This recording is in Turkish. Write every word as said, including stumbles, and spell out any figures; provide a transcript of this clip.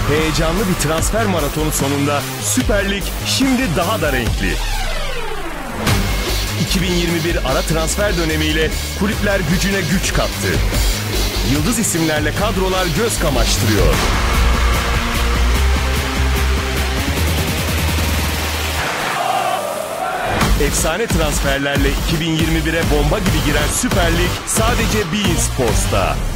Heyecanlı bir transfer maratonu sonunda Süper Lig şimdi daha da renkli. iki bin yirmi bir ara transfer dönemiyle kulüpler gücüne güç kattı. Yıldız isimlerle kadrolar göz kamaştırıyor. Efsane transferlerle iki bin yirmi bire bomba gibi giren Süper Lig sadece beIN Sports'ta.